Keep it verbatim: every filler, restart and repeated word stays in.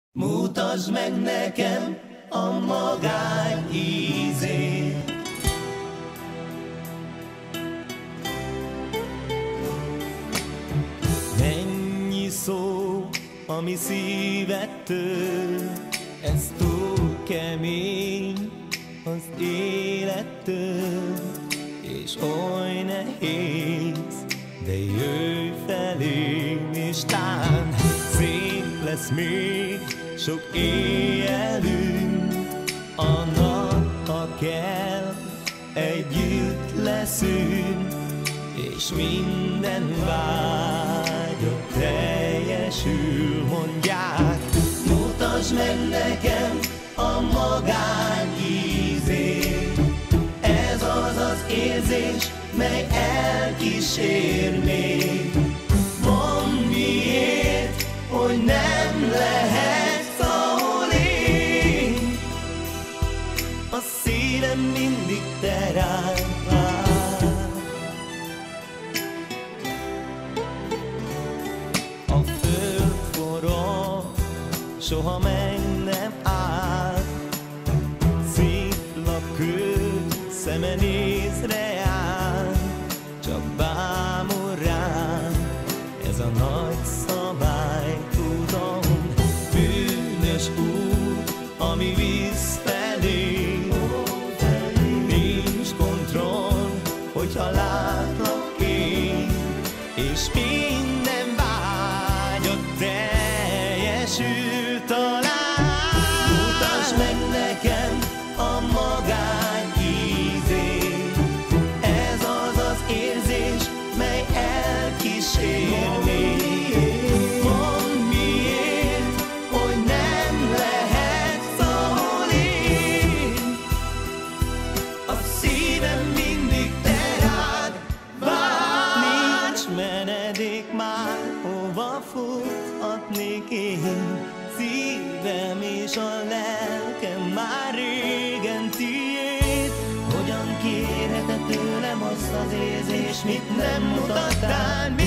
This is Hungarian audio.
Mutasd meg nekem a magány ízét. Mennyi szó, ami szívet tör, ez túl kemény az élettől, és oly nehéz, de jöjj felém, és tán szép lesz még sok éjjelünk. A nap, ha kell, együtt leszünk, és minden vágyat teljesül. Mondják, mutasd meg nekem a magány ízét. Ez az az érzés, mely elkísér még. Mondd miért, hogy nem lehetsz, ahol én. A szívem mindig te rád vár. A föld forog, soha meg nem áll. Sziklak köd, szeme néz reál, csak bámul rám ez a nagy szabály. Tudom, bűnös út, ami visz felé, nincs kontroll, hogyha látlak én, és minden vágyat teljesül talán. Mutasd meg nekem a magány ízét. Ez az az érzés, mely elkísér még. Mondd miért, hogy nem lehetsz, ahol én. A szívem mindig te rád vár. Nincs menedék már, hova futhatnék én. Szívem és a lelkem már régen tiéd. Hogyan kérheted tőlem azt az érzést, mit nem mutattál